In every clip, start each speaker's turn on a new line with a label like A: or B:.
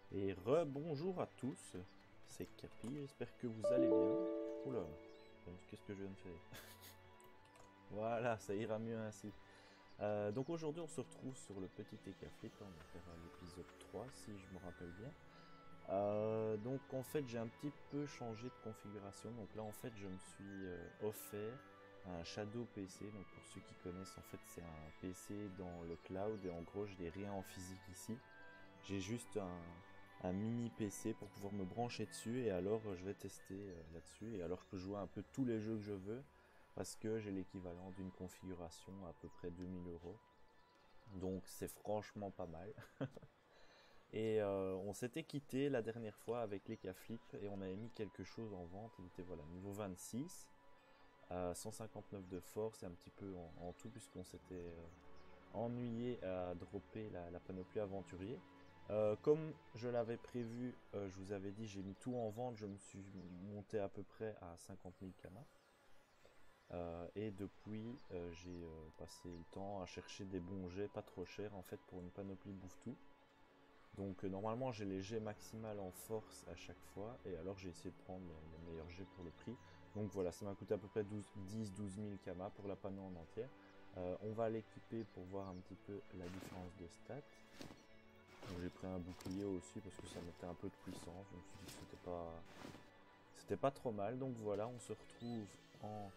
A: Et rebonjour à tous, c'est Capi, j'espère que vous allez bien. Oula, qu'est-ce que je viens de faire? Voilà, ça ira mieux ainsi. Donc aujourd'hui on se retrouve sur le petit Flip, on va faire l'épisode 3 si je me rappelle bien. Donc en fait j'ai un petit peu changé de configuration, donc là en fait je me suis offert un Shadow PC, donc pour ceux qui connaissent en fait c'est un PC dans le cloud et en gros je n'ai rien en physique ici. J'ai juste un mini PC pour pouvoir me brancher dessus et alors je vais tester là-dessus et alors je peux jouer un peu tous les jeux que je veux parce que j'ai l'équivalent d'une configuration à peu près 2000 euros. Donc c'est franchement pas mal. Et on s'était quitté la dernière fois avec les Flip et on avait mis quelque chose en vente. Il était voilà niveau 26, 159 de force et un petit peu en tout puisqu'on s'était ennuyé à dropper la panoplie aventurier. Comme je l'avais prévu, je vous avais dit, j'ai mis tout en vente, je me suis monté à peu près à 50 000 kamas. Et depuis, j'ai passé le temps à chercher des bons jets pas trop chers en fait pour une panoplie bouffe-tout. Donc normalement j'ai les jets maximales en force à chaque fois et alors j'ai essayé de prendre les meilleurs jets pour le prix. Donc voilà, ça m'a coûté à peu près 10-12 000 kamas pour la panneau en entière. On va l'équiper pour voir un petit peu la différence de stats. J'ai pris un bouclier aussi parce que ça mettait un peu de puissance. Je me suis dit que c'était pas trop mal. Donc voilà, on se retrouve en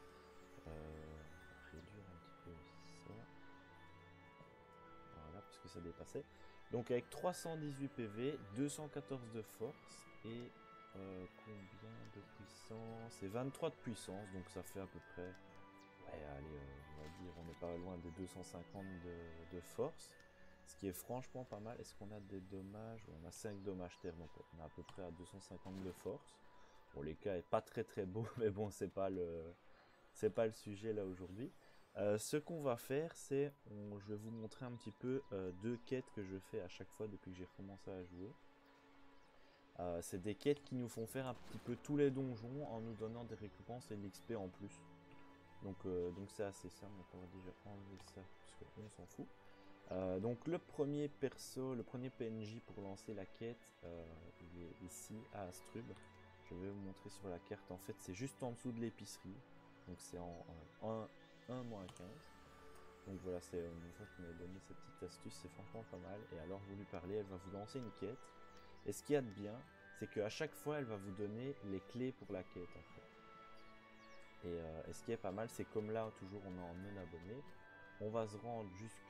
A: réduire un petit peu ça. Voilà, parce que ça dépassait. Donc avec 318 PV, 214 de force et combien de puissance? Et 23 de puissance, donc ça fait à peu près, ouais, allez, on va dire, on n'est pas loin des 250 de force, ce qui est franchement pas mal. Est-ce qu'on a des dommages? On a 5 dommages terre, donc on est à peu près à 250 de force. Bon, les cas est pas très très beau, mais bon, c'est pas le sujet là aujourd'hui. Ce qu'on va faire, c'est, je vais vous montrer un petit peu deux quêtes que je fais à chaque fois depuis que j'ai recommencé à jouer. C'est des quêtes qui nous font faire un petit peu tous les donjons en nous donnant des récompenses et de l'XP en plus. Donc c'est assez simple, donc on va déjà enlever ça parce qu'on s'en fout. Donc le premier perso, le premier PNJ pour lancer la quête, il est ici à Astrub. Je vais vous montrer sur la carte, en fait c'est juste en dessous de l'épicerie. Donc c'est en 1-15. Donc voilà, c'est une fois qu'il m'a donné cette petite astuce, c'est franchement pas mal. Et alors vous lui parlez, elle va vous lancer une quête. Et ce qu'il y a de bien, c'est qu'à chaque fois elle va vous donner les clés pour la quête en fait. Et ce qui est pas mal, c'est comme là toujours on est en non abonné, on va se rendre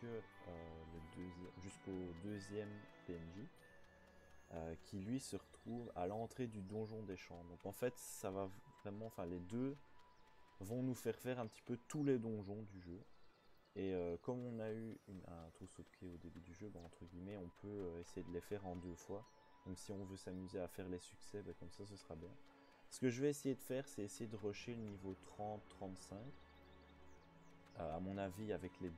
A: jusqu'au deuxième PNJ, qui lui se retrouve à l'entrée du donjon des champs. Donc en fait, ça va vraiment, enfin les deux vont nous faire faire un petit peu tous les donjons du jeu. Et comme on a eu un trousseau de clés au début du jeu, bon, entre guillemets, on peut essayer de les faire en deux fois. Donc si on veut s'amuser à faire les succès, ben, comme ça ce sera bien. Ce que je vais essayer de faire, c'est essayer de rusher le niveau 30-35. À mon avis,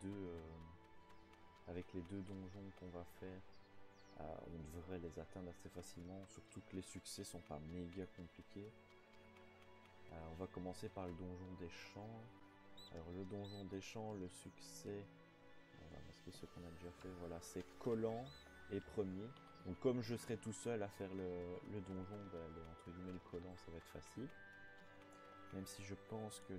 A: avec les deux donjons qu'on va faire, on devrait les atteindre assez facilement. Surtout que les succès sont pas méga compliqués. On va commencer par le donjon des champs. Alors le donjon des champs, le succès, on va masquer ce qu'on a déjà fait. Voilà, c'est collant et premier. Donc comme je serai tout seul à faire le donjon, ben, entre guillemets le collant, ça va être facile. Même si je pense que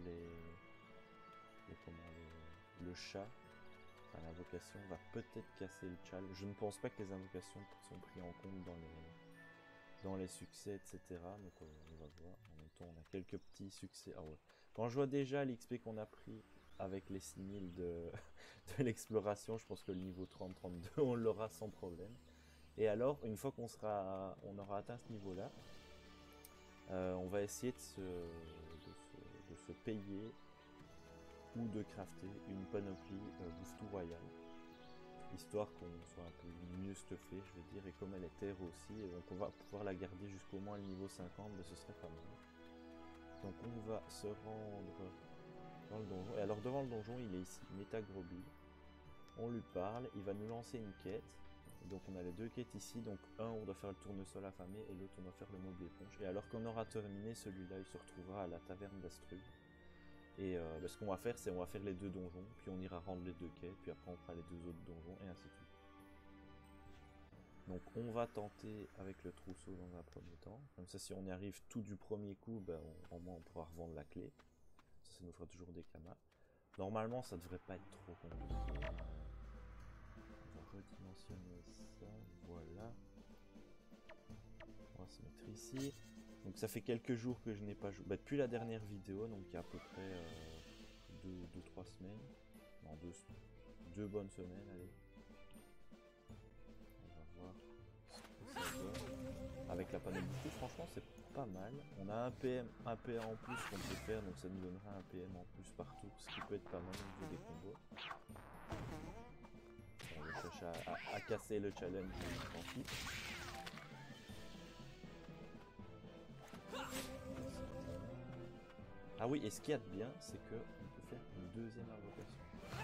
A: le chat, enfin l'invocation, va peut-être casser le chal. Je ne pense pas que les invocations sont prises en compte dans les succès, etc. Donc on va voir. En même temps, on a quelques petits succès. Ah ouais. Quand je vois déjà l'XP qu'on a pris avec les 6000 de l'exploration, je pense que le niveau 30-32, on l'aura sans problème. Et alors, une fois on aura atteint ce niveau-là, on va essayer de se payer ou de crafter une panoplie Bouffe-Tout Royal, histoire qu'on soit un peu mieux stuffé, je vais dire, et comme elle est terre aussi, et donc on va pouvoir la garder jusqu'au moins le niveau 50, mais ce serait pas mal. Donc on va se rendre dans le donjon, et alors devant le donjon, il est ici, Metagrobi. On lui parle, il va nous lancer une quête. Donc on a les deux quêtes ici, donc un on doit faire le tournesol affamé et l'autre on doit faire le mob éponge. Et alors qu'on aura terminé celui-là, il se retrouvera à la taverne d'Astrub. Et ce qu'on va faire, c'est on va faire les deux donjons, puis on ira rendre les deux quêtes, puis après on fera les deux autres donjons, et ainsi de suite. Donc on va tenter avec le trousseau dans un premier temps. Comme ça, si on y arrive tout du premier coup, ben, au moins on pourra revendre la clé. Ça nous fera toujours des kamas. Normalement, ça devrait pas être trop compliqué. On va redimensionner ça. Voilà. On va se mettre ici. Donc ça fait quelques jours que je n'ai pas joué. Bah, depuis la dernière vidéo, donc il y a à peu près 2-3 semaines. Non, 2 bonnes semaines, allez. On va voir ce que ça donne. Avec la panel du coup, franchement, c'est pas mal. On a un PM, un PA en plus qu'on peut faire, donc ça nous donnera un PM en plus partout, ce qui peut être pas mal au niveau des combos. On va chercher à casser le challenge, tant pis. Ah oui, et ce qu'il y a de bien, c'est qu'on peut faire une deuxième invocation.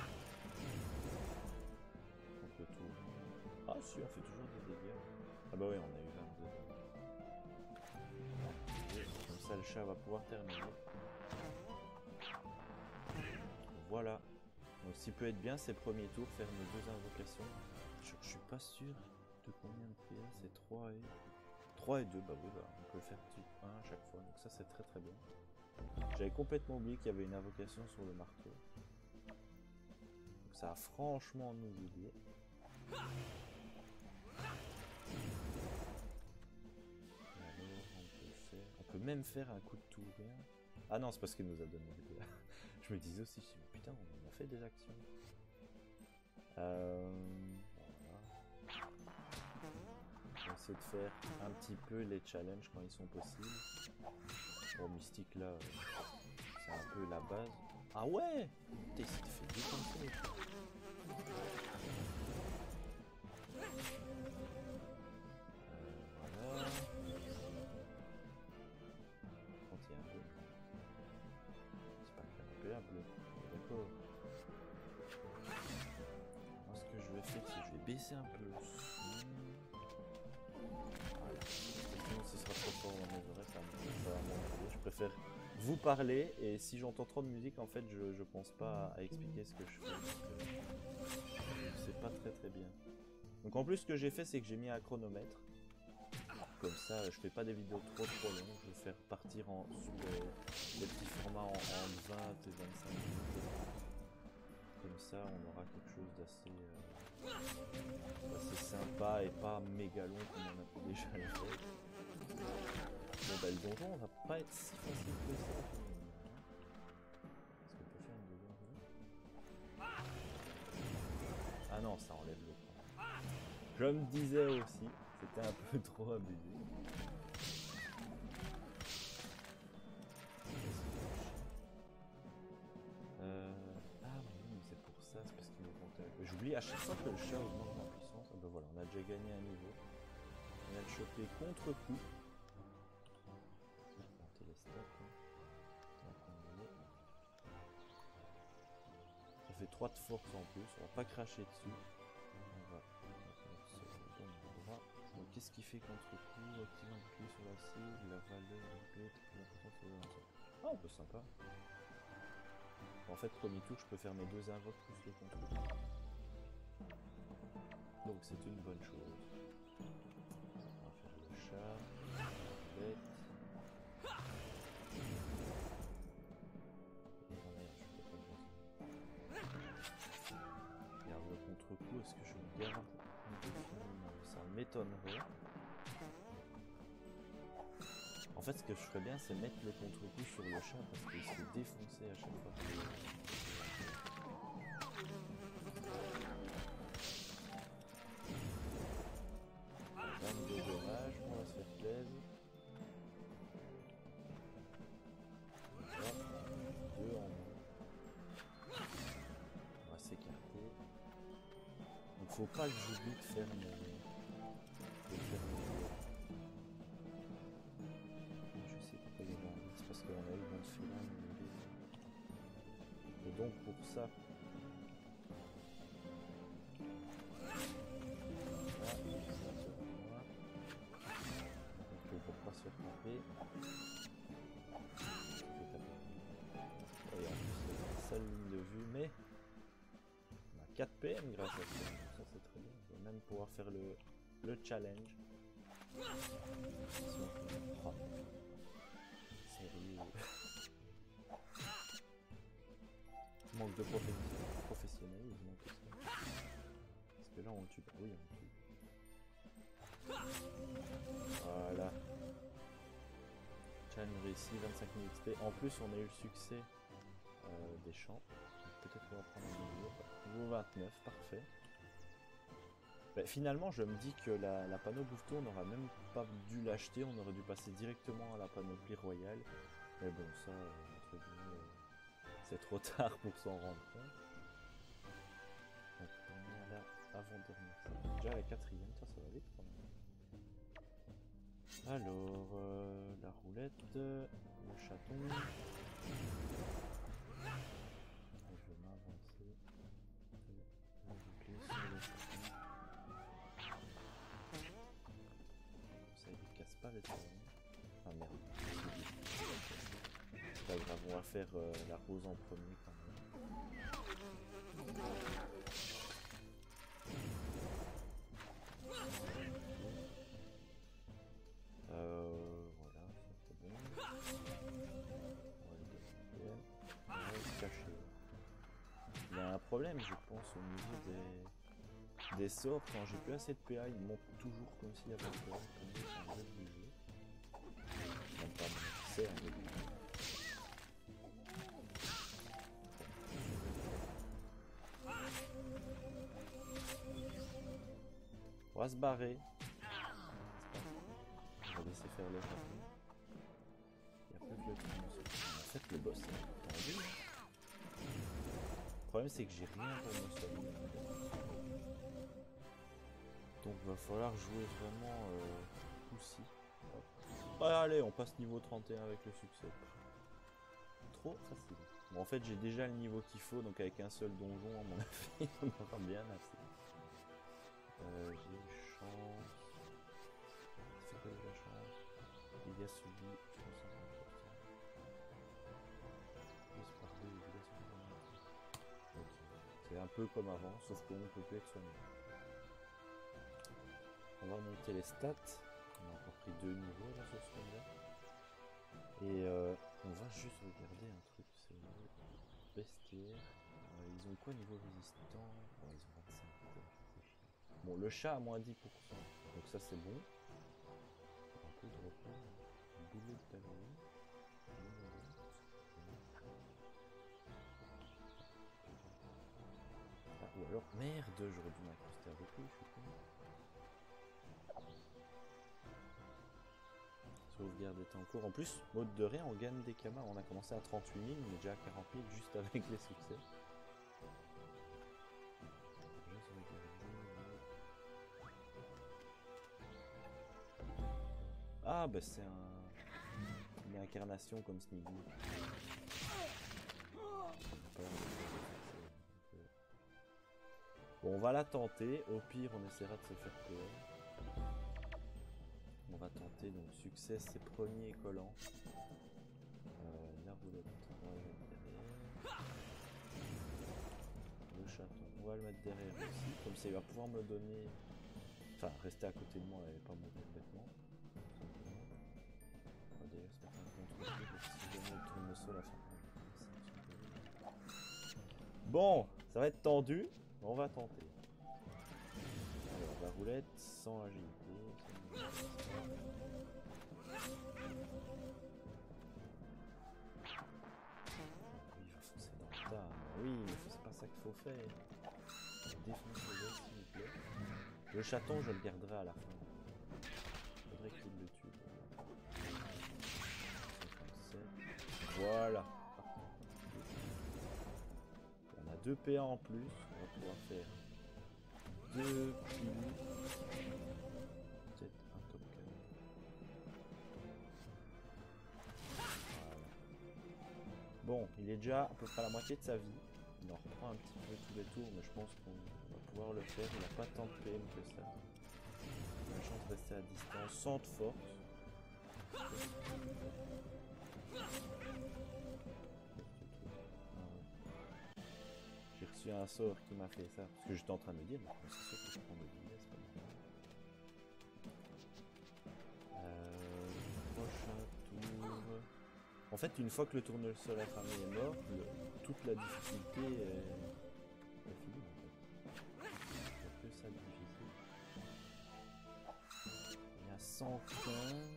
A: On peut tout... Ah si, on fait toujours des dégâts. Ah bah oui, on a eu 22. Comme ça, le chat va pouvoir terminer. Voilà. Donc ce qui peut être bien, c'est premier tour, faire nos 2 invocations. Je suis pas sûr de combien de PA, c'est 3 et... 3 et 2, bah oui, bah, on peut faire type 1 à chaque fois, donc ça c'est très très bien. J'avais complètement oublié qu'il y avait une invocation sur le marteau. Donc ça va franchement nous aider. Et alors on peut même faire un coup de tour. Ah non, c'est parce qu'il nous a donné des dégâts. Je me disais aussi, putain, on a fait des actions. Voilà. On va essayer de faire un petit peu les challenges quand ils sont possibles. Bon, Mystique là, c'est un peu la base. Ah ouais! Putain, il s'est fait défoncer. Voilà. 31 bleu. C'est pas que un bleu. D'accord. Moi, ce que je vais faire, c'est que je vais baisser un peu le son. Voilà. Sinon, ce sera trop fort dans mes oreilles, ça va m'ennuyer. Je préfère vous parler, et si j'entends trop de musique, en fait, je pense pas à expliquer ce que je fais. C'est pas très très bien. Donc en plus, ce que j'ai fait, c'est que j'ai mis un chronomètre. Comme ça, je fais pas des vidéos trop longues. Je vais faire partir sur les petits formats en 20 et 25 minutes. Comme ça, on aura quelque chose d'assez sympa et pas méga long comme on a pu déjà le faire. Bon bah le donjon, on va pas être si facile que ça. Est-ce qu'on peut faire une deuxième vidéo? Ah non, ça enlève le temps. Je me disais aussi, c'était un peu trop abusé. Ah oui, c'est pour ça, c'est parce qu'il nous comptait. J'oublie à chaque fois que le chat augmente en puissance. Ah ben voilà, on a déjà gagné un niveau. On a le chopé contre-coup. Monter les stats. Ça fait 3 de force en plus, on va pas cracher dessus. On va mettre ça au bon endroit. Donc qu'est-ce qu'il fait contre-coup? Active un pied sur la cible, la valeur répète, l'importance de l'ancien. Ah, un peu sympa. En fait, premier tour, je peux faire mes 2 invoques plus le contre-coup. Donc c'est une bonne chose. On va faire le chat, la bête. Regarde le contre-coup, est-ce que je garde? Ça m'étonnerait. En fait, ce que je ferais bien, c'est mettre le contre-coup sur le chat parce qu'il se fait défoncer à chaque fois. Dommage, on va se faire plaisir. Voilà, 2 en moins. On va s'écarter. Donc faut pas que j'oublie de faire mes... Je sais pas comment, c'est parce qu'on a eu dans le film. Et donc pour ça... Pour pas se faire taper. Et en plus c'est la seule ligne de vue, mais on a 4 PM grâce à ça. Ça c'est très bien. On va même pouvoir faire le le challenge. Oh. Sérieux. Manque de professionnalisme. Parce que là on le tue pas. Oui, on le tue. Voilà. Challenge réussi, 25 000 XP. En plus on a eu le succès des champs. Peut-être qu'on va prendre un niveau 29, parfait. Bah, finalement, je me dis que la panoplie, on n'aurait même pas dû l'acheter, on aurait dû passer directement à la panoplie royale. Mais bon, ça, entre guillemets, c'est trop tard pour s'en rendre compte. Donc, on est à la avant-dernière. Déjà la quatrième, ça va vite quand même. Alors, la roulette, le chaton. Je vais m'avancer. Ça ne casse pas les tours. Ah merde. C'est pas grave, on va faire la rose en premier quand même. Voilà, ça c'est bon. On va se cacher. Il y a un problème, je pense, au niveau des sorts. Quand j'ai plus assez de PA, ils montent toujours comme s'il y avait un PA. C'est un jeu de jeu. Même pas, c'est un jeu de jeu. On va se barrer. On va laisser faire le chaton. Il n'y a plus que le tournesol. En fait, le boss, c'est tendu. Le problème, c'est que j'ai rien pour me soigner. Donc, va falloir jouer vraiment aussi. Ah, allez, on passe niveau 31 avec le succès. Trop facile. Bon, en fait, j'ai déjà le niveau qu'il faut, donc avec un seul donjon, à mon avis, on aura bien assez. J'ai eu chance. C'est quoi la chance? Dégâts subis, 50%. Ok. C'est un peu comme avant, sauf qu'on ne peut plus être soigné. On va monter les stats. On a encore pris 2 niveaux là sur ce combat. Et on va juste regarder un truc, c'est le bestiaire. Ils ont quoi niveau résistant? Bon, ils ont 25. Bon, le chat a moins 10%. Donc ça c'est bon. Un peu de repos. Boulet de pavillon. Ah, ou alors, merde, j'aurais dû m'incruster avec lui, je suis con. Sauvegarde est en cours. En plus, mode de rien, on gagne des kamas. On a commencé à 38 000, on est déjà à 40 000 juste avec les succès. Ah bah c'est une incarnation comme Sneaky. Bon, on va la tenter. Au pire, on essaiera de se faire peur. On va tenter, donc succès, c'est premier collant. La roulette, on va le mettre derrière. Le chaton, on va le mettre derrière aussi. Comme ça, il va pouvoir me donner. Enfin, rester à côté de moi et pas mourir bêtement. On va d'ailleurs se mettre un contre-coup si jamais il tourne le sol à fin. Bon, ça va être tendu, mais on va tenter. Alors, la roulette sans agilité. Il va foncer dans le tas. Oui, mais c'est pas ça qu'il faut faire. Défonce le gars, s'il vous plaît. Le chaton, je le garderai à la fin. Faudrait qu'il le tue. 57. Voilà. On a 2 PA en plus. On va pouvoir faire 2 pilis. Peut-être un top canon. Voilà. Bon, il est déjà à peu près à la moitié de sa vie. Il en reprend un petit peu tous les tours, mais je pense qu'on va pouvoir le faire. Il n'a pas tant de PM que ça. Il a la chance de rester à distance, sans de force. J'ai reçu un sort qui m'a fait ça. Parce que j'étais en train de me dire, mais c'est sûr que je prends le billet, c'est pas normal. fait, une fois que le tournesol affamé est mort, toute la difficulté est finie en fait. Il n'y a que ça de difficile. Il y a 115.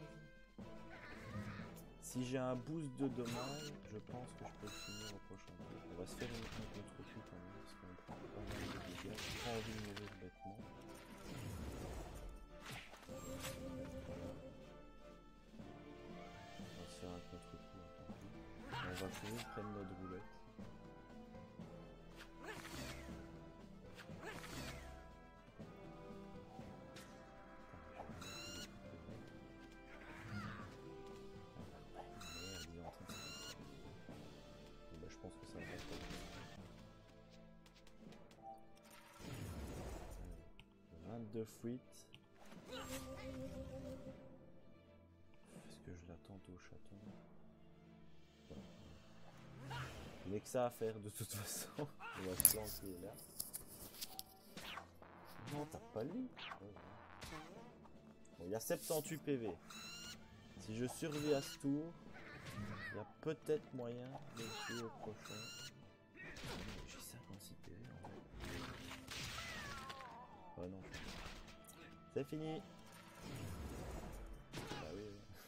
A: Si j'ai un boost de dommages, je pense que je peux le finir au prochain tour. On va se faire un contre-coup quand même, parce qu'on prend pas mal de dégâts. J'ai pas envie de mourir bêtement. On va se faire un contre-coup, tant pis. On va toujours prendre notre roulette. Je pense que ça va pas. 22 fruits. Est-ce que je l'attends au chaton? Il n'y a que ça à faire de toute façon. On va se planquer là. Non, t'as pas lui. Bon, il y a 78 PV. Si je survis à ce tour, il y a peut-être moyen de le tuer au prochain. J'ai 56 PV en fait. Oh non. C'est fini. Ah oui.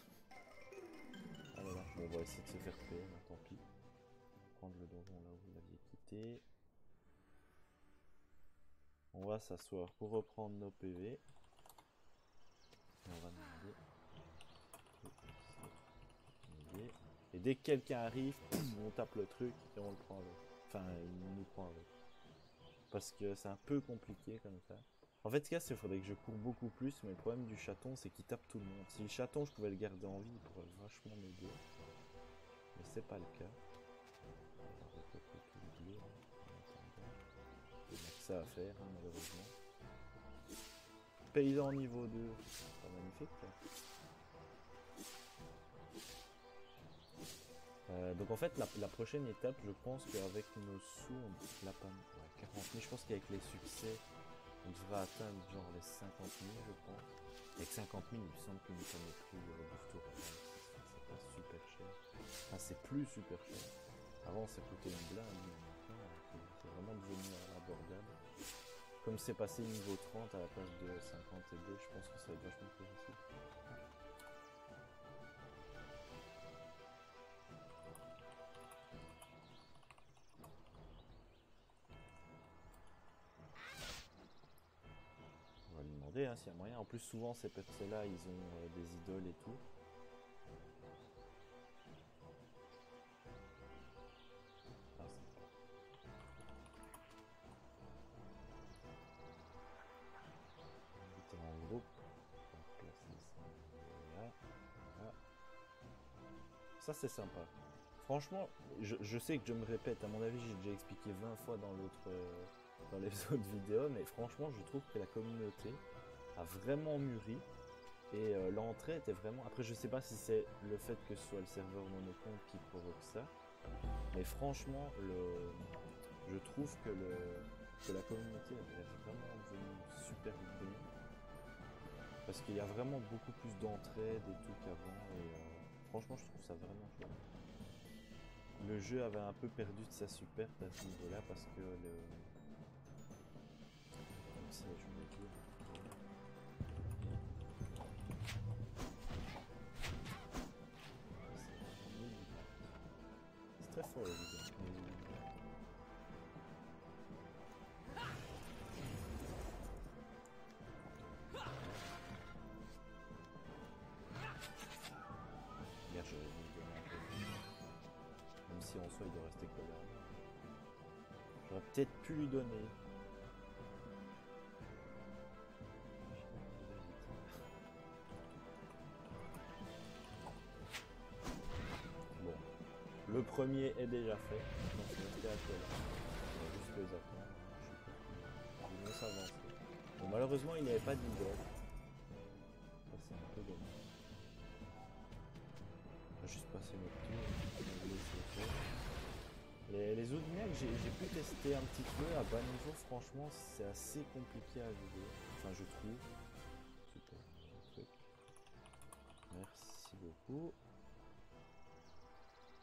A: Ah voilà. Bon, on va essayer de se faire tuer, mais tant pis. Prendre le donjon là où vous l'aviez quitté. On va s'asseoir pour reprendre nos PV. Et on va demander. Et dès que quelqu'un arrive, on tape le truc et on le prend avec. Enfin, il nous prend avec. Parce que c'est un peu compliqué comme ça. En fait, ce qu'il y a, c'est qu'il faudrait que je cours beaucoup plus, mais le problème du chaton, c'est qu'il tape tout le monde. Si le chaton, je pouvais le garder en vie, il pourrait vachement m'aider. Mais c'est pas le cas. On va recopier tout le bleu. Il n'y a que ça à faire, hein, malheureusement. Paysan niveau 2. C'est pas magnifique, là. Donc en fait la prochaine étape, je pense qu'avec nos sous, on la panne. Ouais, 40 000, je pense qu'avec les succès, on devrait atteindre genre les 50 000, je pense. Avec 50 000, il me semble que nous sommes plus bouffe tour. C'est pas super cher. Enfin, c'est plus super cher. Avant, ça coûtait une blinde, mais maintenant, c'est vraiment devenu abordable. Comme c'est passé niveau 30 à la place de 50 et 2, je pense que ça va être vachement plus facile. Hein, s'il y a moyen. En plus, souvent, ces percés-là, ils ont des idoles et tout. Ah, c'est en groupe. On va placer ça là. Là. Ça, c'est sympa. Franchement, je sais que je me répète. À mon avis, j'ai déjà expliqué 20 fois dans dans les autres vidéos. Mais franchement, je trouve que la communauté a vraiment mûri et l'entrée était vraiment... Après je sais pas si c'est le fait que ce soit le serveur monocompte qui provoque ça, mais franchement je trouve que la communauté est vraiment devenue super bien parce qu'il y a vraiment beaucoup plus d'entraide et tout qu'avant et franchement je trouve ça vraiment chouette. Le jeu avait un peu perdu de sa superbe à ce niveau là parce que je vais mettre le... Très fort évidemment. Regarde, j'aurais dû lui donner un peu. Même si en soi il doit rester collé. J'aurais peut-être pu lui donner. Bon. Le premier est déjà fait. Maintenant c'est resté à toi là. On va juste les attendre. Ils vont s'avancer. Bon, malheureusement il n'y avait pas d'idole. Ça c'est un peu dommage. On va juste passer notre tour. Les autres mecs, j'ai pu tester un petit peu à bas niveau, franchement c'est assez compliqué à jouer, enfin je trouve. Super, merci beaucoup.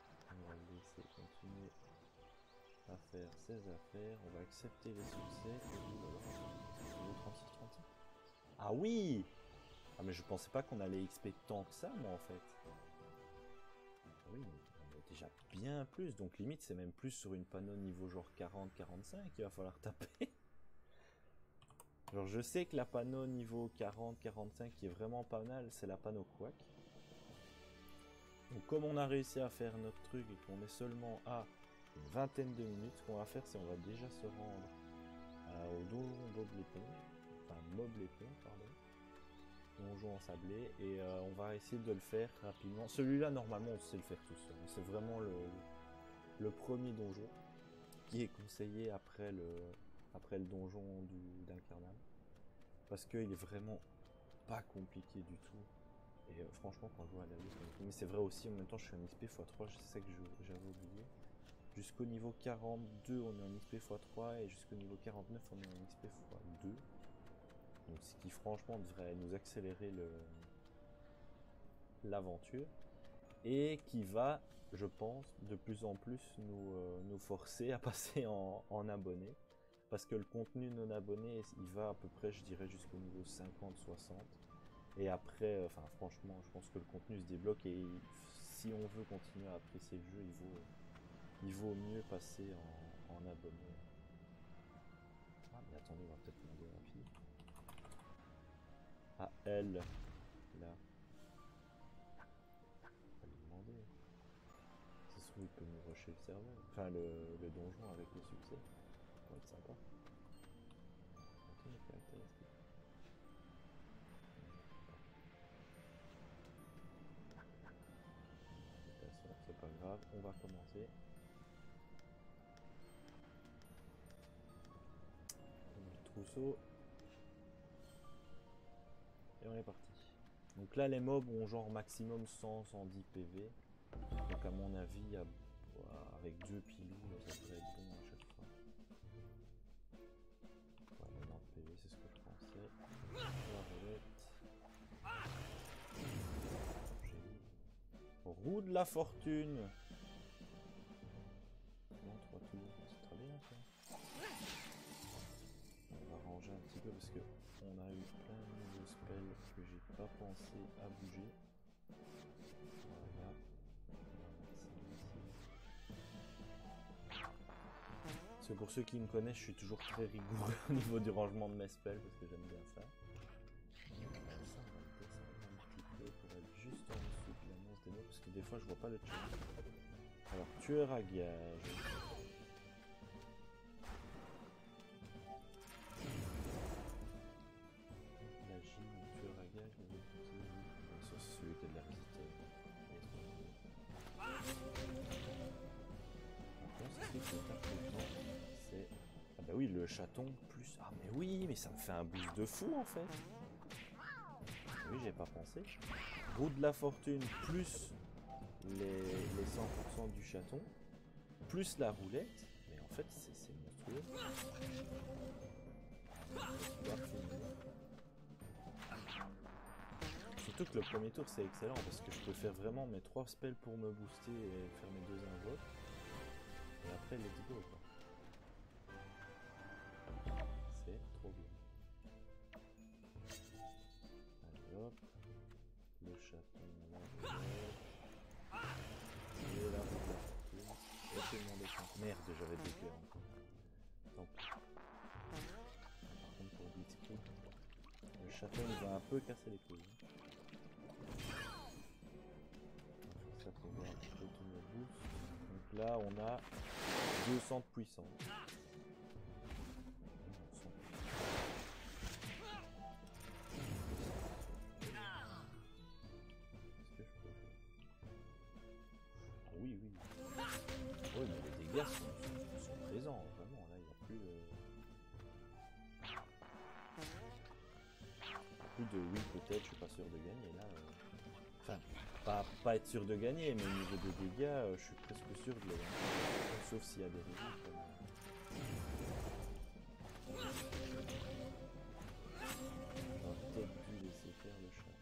A: continuer à faire ses affaires. On va accepter les succès. Et 36-35. Ah oui! Ah mais je pensais pas qu'on allait XP tant que ça, moi, en fait. Oui, on est déjà bien plus. Donc limite, c'est même plus sur une panneau niveau genre 40-45 qu'il va falloir taper. Genre je sais que la panneau niveau 40-45 qui est vraiment pas mal, c'est la panneau Quack. Donc comme on a réussi à faire notre truc et qu'on est seulement à une vingtaine de minutes, ce qu'on va faire c'est on va déjà se rendre au donjon Bob l'éponge. Enfin Mob l'éponge, pardon. Donjon ensablé. Et on va essayer de le faire rapidement. Celui-là normalement on sait le faire tout seul. C'est vraiment le premier donjon qui est conseillé après le donjon d'Incarnam. Parce qu'il est vraiment pas compliqué du tout. Et franchement, quand je vois à la liste, mais c'est vrai aussi, en même temps, je suis en XP x3, c'est ça que j'avais oublié. Jusqu'au niveau 42, on est en XP x3, et jusqu'au niveau 49, on est en XP x2. Donc, ce qui, franchement, devrait nous accélérer l'aventure. Et qui va, je pense, de plus en plus nous forcer à passer en abonnés. Parce que le contenu non abonné, il va à peu près, je dirais, jusqu'au niveau 50-60. Et après, enfin franchement, je pense que le contenu se débloque et si on veut continuer à apprécier le jeu, il vaut mieux passer en abonné. Ah mais attendez, on va peut-être demander à la fille. À elle, là. On va lui demander. Ça se trouve, il peut nous rusher le serveur. Enfin, le donjon avec le succès. Ça pourrait être sympa. Attends, les caractéristiques. C'est pas grave, on va commencer. On met le trousseau. Et on est parti. Donc là les mobs ont genre maximum 100-110 PV. Donc à mon avis, avec 2 pilous, ça devrait être bon à chaque fois. Ouais, 90 PV, c'est ce que je pensais. Roue de la fortune. Non, 3 tours, c'est très bien ça. On va ranger un petit peu parce que on a eu plein de nouveaux spells que j'ai pas pensé à bouger. Voilà. Parce que pour ceux qui me connaissent, je suis toujours très rigoureux au niveau du rangement de mes spells parce que j'aime bien ça. Ça, on va le descendre un petit peu pour être juste en dessous de l'annonce des mots parce que des fois je vois pas le chat. Alors, tueur à gage. La gym, tueur à gage, ça c'est celui qui a de la résistance. C'est... Ah bah oui, le chaton plus... Ah mais oui, mais ça me fait un boost de fou en fait. Oui, j'ai pas pensé. Roue de la fortune plus les 100% du chaton, plus la roulette. Mais en fait, c'est monstrueux. Surtout que le premier tour c'est excellent parce que je peux faire vraiment mes 3 spells pour me booster et faire mes 2 invoques. Et après let's go quoi. C'est trop bien. Allez hop. Le chaton là. Et là on va sortir. Et tout le monde est content. Merde, j'avais 2 cœurs encore. Tant pis. Par contre pour Blitzkrieg, le chaton il va un peu casser les couilles. Ça pour voir un petit peu tout nos boosts. Donc là on a 200 de puissance. Qu'est-ce que je peux faire? Ah oui, oui. Oui, mais les dégâts sont présents, vraiment. Là, il n'y a plus de oui, peut-être, je suis pas sûr de gagner. Là, enfin, pas être sûr de gagner, mais au niveau des dégâts, je suis presque sûr de les gagner. Sauf s'il y a des raisons comme... J'aurais peut-être dû laisser faire le chat.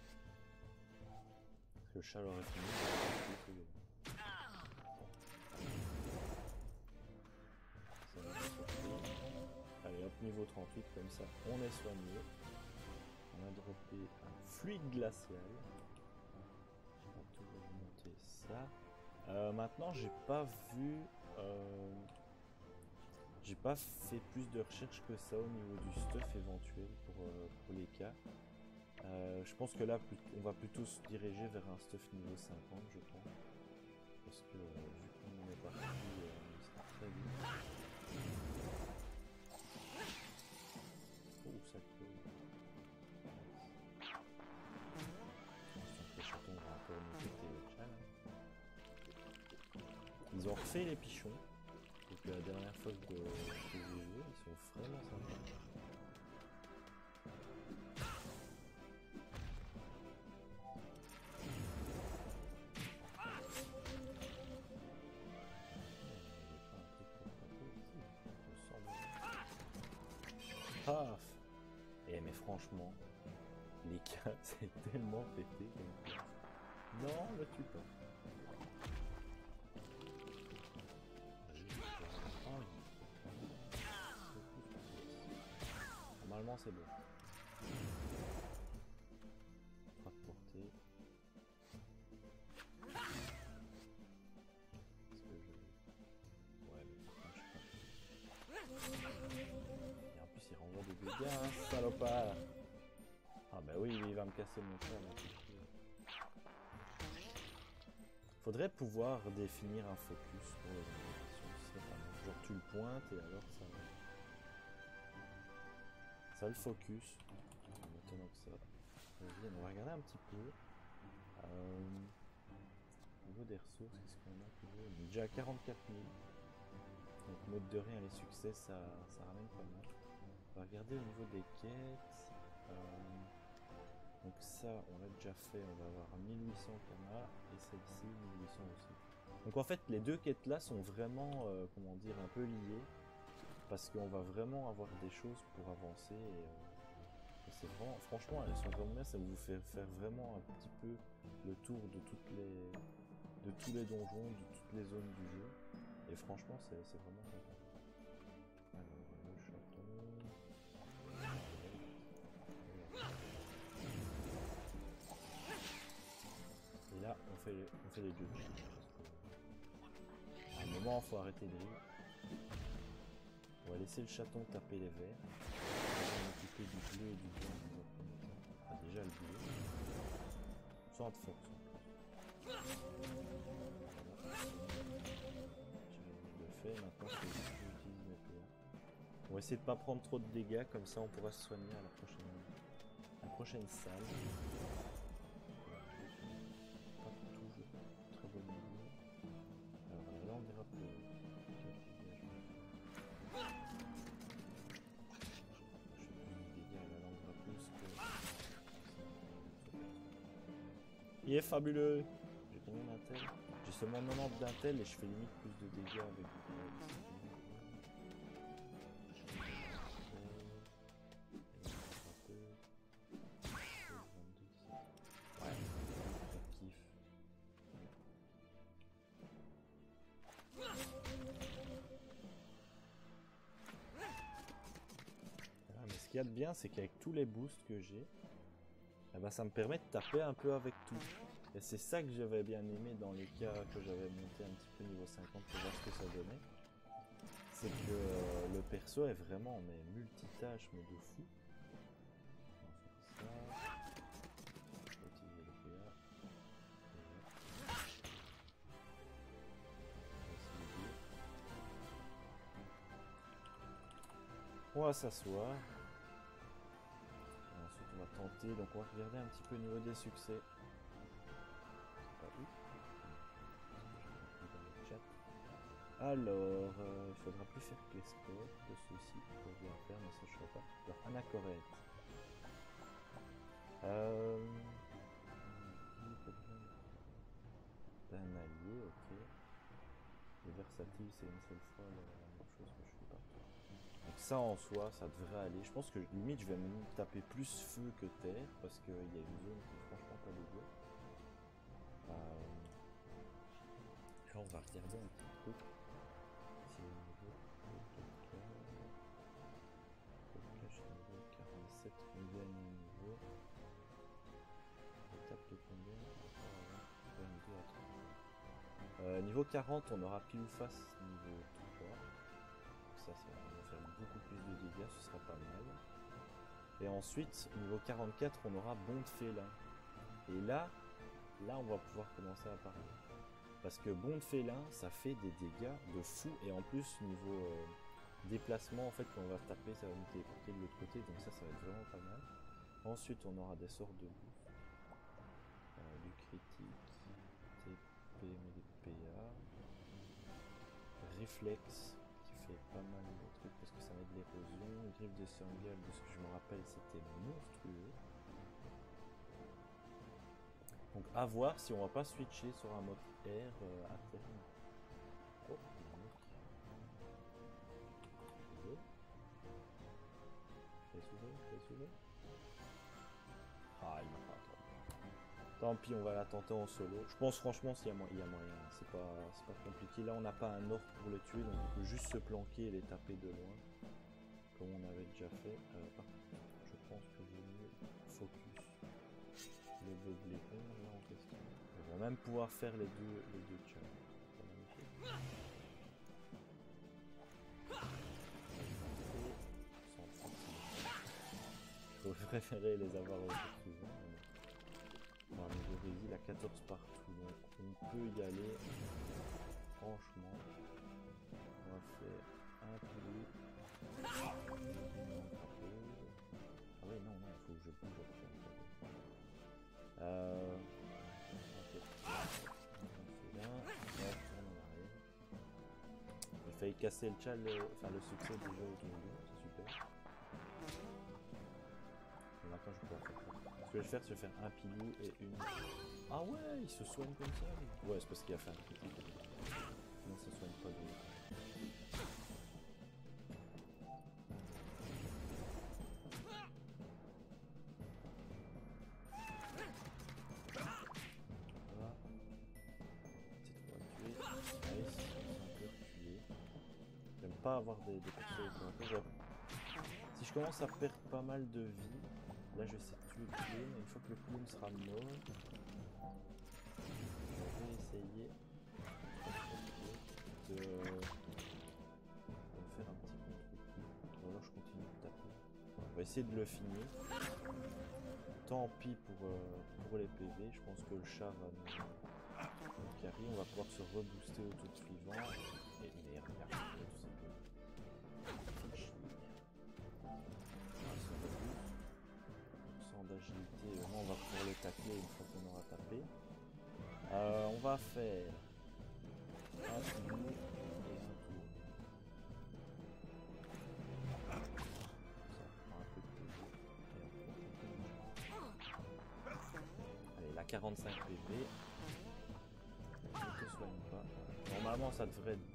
A: Parce que le chat l'aurait fini. niveau 38, comme ça on est soigné. On a droppé un fluide glacial. On va tout remonter ça. Maintenant j'ai pas vu... j'ai pas fait plus de recherches que ça au niveau du stuff éventuel pour les cas. Je pense que là on va plutôt se diriger vers un stuff niveau 50 je pense. Parce que vu qu'on est parti ça très vite. Oh ça peut... Les chatons vont encore nous péter le chat là. Ils ont refait les pichons. Depuis la dernière fois que j'ai joué, ils sont vraiment sympas. Paf! Eh mais franchement, les cas c'est tellement pété comme ça. Non, le tue pas. Normalement c'est bon. Frappe portée. Est-ce que je... Ouais mais par contre je sais pas. Et en plus il renvoie des dégâts, hein, salopard. Ah bah oui, il va me casser mon cœur là. Faudrait pouvoir définir un focus pour les animations. Genre tu le pointes et alors ça... Ça le focus. Maintenant que ça... Vas-y, on va regarder un petit peu. Au niveau des ressources, qu'est-ce qu'on a toujours? On est déjà à 44 000. Donc mode de rien, les succès, ça ramène pas mal. On va regarder au niveau des quêtes. Donc ça, on l'a déjà fait. On va avoir 1800 Kama et celle-ci, 1800 aussi. Donc en fait, les deux quêtes là sont vraiment, comment dire, un peu liées. Parce qu'on va vraiment avoir des choses pour avancer. Et c'est vraiment, franchement, elles sont vraiment bien. Ça vous fait faire vraiment un petit peu le tour de tous les donjons, de toutes les zones du jeu. Et franchement, c'est vraiment sympa. Alors, le chaton. Et là, on fait les deux. À un moment, il faut arrêter de rire. On va laisser le chaton taper les verts. On va m'occuper du bleu et du blanc. Enfin, déjà le bleu. Sans de force. Je le fais, maintenant je vais utiliser mes PA. On va essayer de pas prendre trop de dégâts, comme ça on pourra se soigner à la prochaine salle. Pas toujours très bonne idée. Alors là on verra pour il est fabuleux. J'ai combien d'intel? J'ai seulement 90 d'intel et je fais limite plus de dégâts avec ouais, je kiffe. Ah, mais ce qu'il y a de bien, c'est qu'avec tous les boosts que j'ai, eh ben, ça me permet de taper un peu avec tout. Et c'est ça que j'avais bien aimé dans les cas que j'avais monté un petit peu niveau 50 pour voir ce que ça donnait. C'est que le perso est vraiment mais multitâche mais de fou. On va faire ça. Je vais utiliser le PA. On va s'asseoir. Ensuite on va tenter, donc on va regarder un petit peu au niveau des succès. C'est pas où. Alors, il faudra plus faire que les sports que ceux-ci pour bien faire, mais ça je ne sais pas. Alors, anacorète. D'un allié, ok. Et versatile, c'est une seule fois la même chose que je fais partout. Donc ça en soi, ça devrait aller. Je pense que limite je vais même taper plus feu que terre, parce qu'il y a une zone qui est franchement pas dégueu. Là on va regarder un petit peu. 27, on gagne un niveau. Étape de combien? 22 à 30. Niveau 40, on aura pile ou face niveau 3. Ça va faire beaucoup plus de dégâts, ce sera pas mal. Et ensuite, niveau 44, on aura bond de félin. Et là, on va pouvoir commencer à parler. Parce que bond de félin, ça fait des dégâts de fou. Et en plus, niveau déplacement, en fait, quand on va taper, ça va nous téléporter de l'autre côté. Donc ça va être vraiment pas mal. Ensuite, on aura des sorts de boost. Du critique, TP, mais des PA. Réflexe, qui fait pas mal de trucs parce que ça met de l'érosion. Griffe de Sangal, de ce que je me rappelle, c'était monstrueux. Donc à voir si on va pas switcher sur un mode R à terme. Oh, fais s'ouvrir. Ah, il m'a pas attendu. Tant pis, on va la tenter en solo. Je pense franchement s'il y a moyen. C'est pas compliqué. Là, on n'a pas un ordre pour le tuer, donc on peut juste se planquer et les taper de loin. Comme on avait déjà fait. Je pense que vaut mieux focus le beubléon là en question. On va même pouvoir faire les deux chats. Je préférais les avoir au suivant. Bon, niveau Résil, il a 14 partout, donc on peut y aller. Franchement, on va faire un pilier. Ah oui, non, il faut que je bouge après. Il fallait casser le chat, le succès déjà au tournoi, c'est super. Maintenant je peux en faire quoi. Ce que je vais faire, c'est faire un pilou et une. Ah ouais, il se soigne comme ça. Ouais, c'est parce qu'il a fait un critique. Non, ça soigne pas de. Pas avoir des persos. Si je commence à perdre pas mal de vie, là je vais essayer de tuer le clown. Une fois que le clown sera mort, je vais essayer de faire un petit contre-coup. Ou alors je continue de taper. On va essayer de le finir. Tant pis pour les PV, je pense que le chat va nous carry. On va pouvoir se rebooster au tour suivant. Et merde, tout ça. D'agilité, on va pouvoir le tacler une fois qu'on aura tapé. On va faire un tour et un tour. Ça prend un peu de PV. Allez, la 45 PV. Ne te soigne pas. Normalement, ça devrait être bon.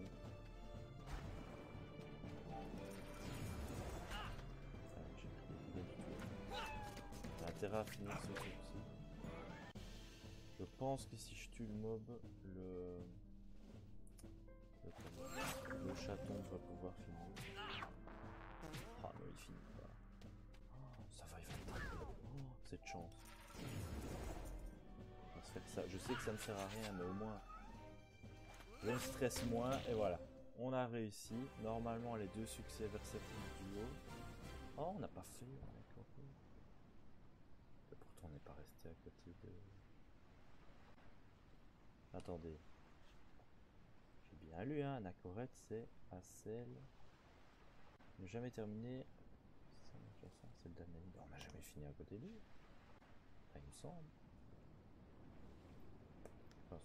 A: À finir ce truc-ci. Je pense que si je tue le mob, le chaton va pouvoir finir. Ah non, il finit pas. Oh, ça va, il va taper. Oh, cette chance. On va se faire ça. Je sais que ça ne sert à rien, mais au moins je me stresse moins et voilà. On a réussi. Normalement, les deux succès versatiles du haut. Oh, on n'a pas fait. On n'est pas resté à côté de... Attendez. J'ai bien lu, hein. Anacorette, c'est Acel. Ne jamais terminé. C'est le Danaï. On n'a jamais fini à côté d'eux. Enfin, il me semble. Enfin,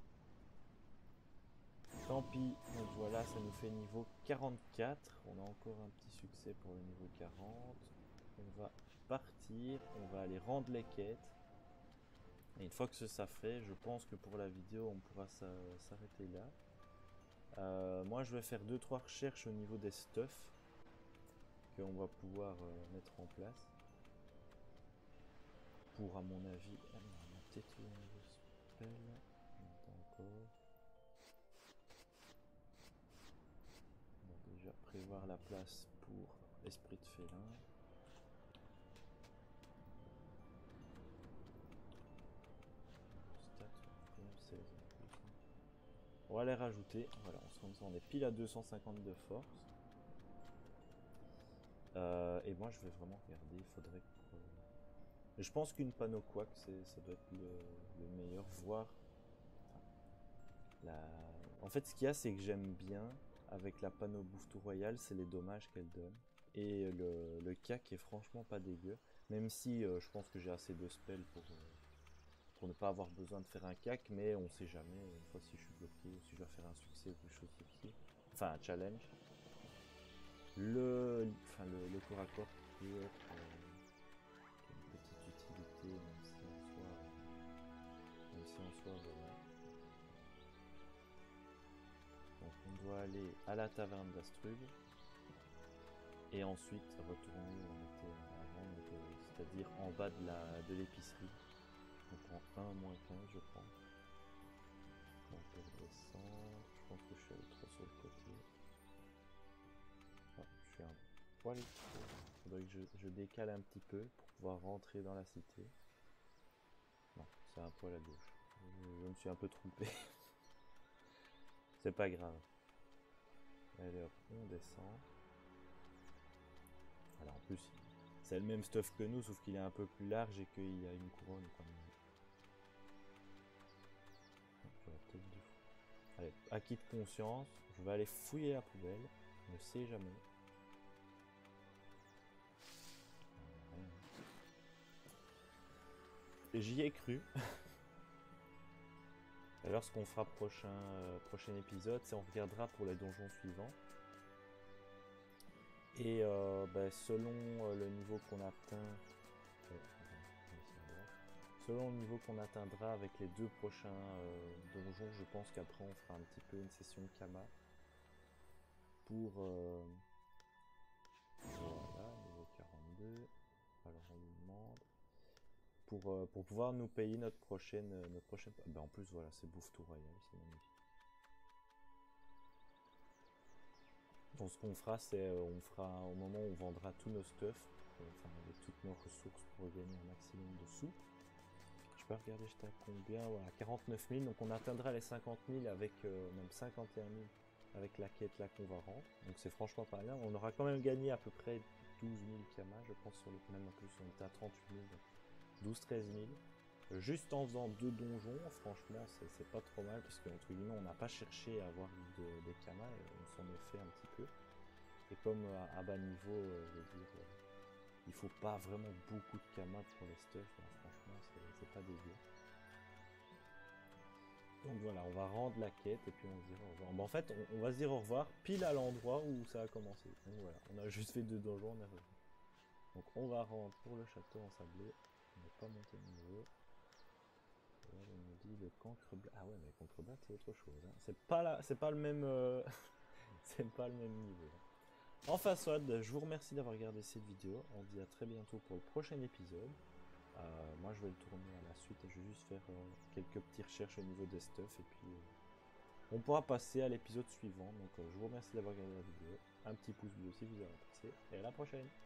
A: tant pis. Donc voilà, ça nous fait niveau 44. On a encore un petit succès pour le niveau 40. On va partir. On va aller rendre les quêtes. Et une fois que ça fait, je pense que pour la vidéo, on pourra s'arrêter là. Moi, je vais faire 2-3 recherches au niveau des stuffs qu'on va pouvoir mettre en place. Pour, à mon avis, on a peut-être eu un nouveau spell. Pas encore. On va déjà prévoir la place pour esprit de félin. On va les rajouter. Voilà, on est pile à 250 de force. Et moi, je vais vraiment regarder. Il faudrait que... Je pense qu'une panneau quack, ça doit être le meilleur. Voire... Enfin, en fait, ce qu'il y a, c'est que j'aime bien, avec la panneau Bouffe-Tout Royal, c'est les dommages qu'elle donne. Et le cac est franchement pas dégueu. Même si je pense que j'ai assez de spells pour ne pas avoir besoin de faire un cac, mais on sait jamais, une fois si je suis bloqué, ou si je dois faire un succès ou quelque chose de ci. Enfin, un challenge. Le corps à corps peut être une petite utilité, même si en soi, voilà. Donc on doit aller à la taverne d'Astrub, et ensuite retourner où on était avant, c'est-à-dire en bas de l'épicerie. On prend 1 moins 15, je pense. On peut redescendre. Je pense que je suis allé trop sur le côté. Ah, je suis un poil trop. Il faudrait que je décale un petit peu pour pouvoir rentrer dans la cité. Non, c'est un poil à gauche. Je me suis un peu trompé. C'est pas grave. Allez hop, on descend. Alors en plus, c'est le même stuff que nous, sauf qu'il est un peu plus large et qu'il y a une couronne quand même. Allez, acquis de conscience, je vais aller fouiller la poubelle, on ne sait jamais. J'y ai cru. Alors ce qu'on fera prochain épisode, c'est on regardera pour les donjons suivants. Et selon le niveau qu'on atteint, selon le niveau qu'on atteindra avec les 2 prochains donjons, je pense qu'après on fera un petit peu une session de Kama pour voilà, niveau 42. Alors on lui demande pour pouvoir nous payer notre prochaine ben en plus voilà, c'est Bouffe-Tout Royal, c'est magnifique. Donc ce qu'on fera, c'est on fera au moment où on vendra tous nos stuff, enfin avec toutes nos ressources pour gagner un maximum de sous. Je peux regarder j'étais à combien, voilà, 49 000, donc on atteindra les 50 000 avec même 51 000 avec la quête là qu'on va rendre. Donc c'est franchement pas mal. On aura quand même gagné à peu près 12 000 Kama, je pense, sur le même en plus on était à 38 000, 12-13 000. Juste en faisant 2 donjons, franchement c'est pas trop mal, parce qu'entre guillemets on n'a pas cherché à avoir des Kama, on s'en est fait un petit peu. Et comme à bas niveau, je veux dire, il faut pas vraiment beaucoup de Kama pour les stuff, hein, franchement c'est pas dégueu. Donc voilà, on va rendre la quête et puis on se dira au revoir. Bon, en fait, on va se dire au revoir pile à l'endroit où ça a commencé. Donc voilà, on a juste fait 2 donjons, on est revenu. Donc on va rendre pour le château ensablé. On n'est pas monté de niveau. Et là, on nous dit le cancre-blat. Ah ouais, mais le cancre-blat c'est autre chose. Hein. C'est pas le même, c'est pas le même niveau. Enfin soit, je vous remercie d'avoir regardé cette vidéo. On se dit à très bientôt pour le prochain épisode. Moi je vais le tourner à la suite et je vais juste faire quelques petites recherches au niveau des stuff et puis on pourra passer à l'épisode suivant. Donc je vous remercie d'avoir regardé la vidéo. Un petit pouce bleu si vous avez apprécié et à la prochaine.